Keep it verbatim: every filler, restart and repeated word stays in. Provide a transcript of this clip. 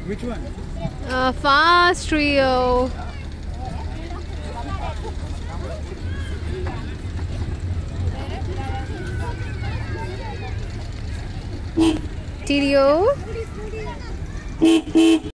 Which one? Uh, fast Rio. T D O.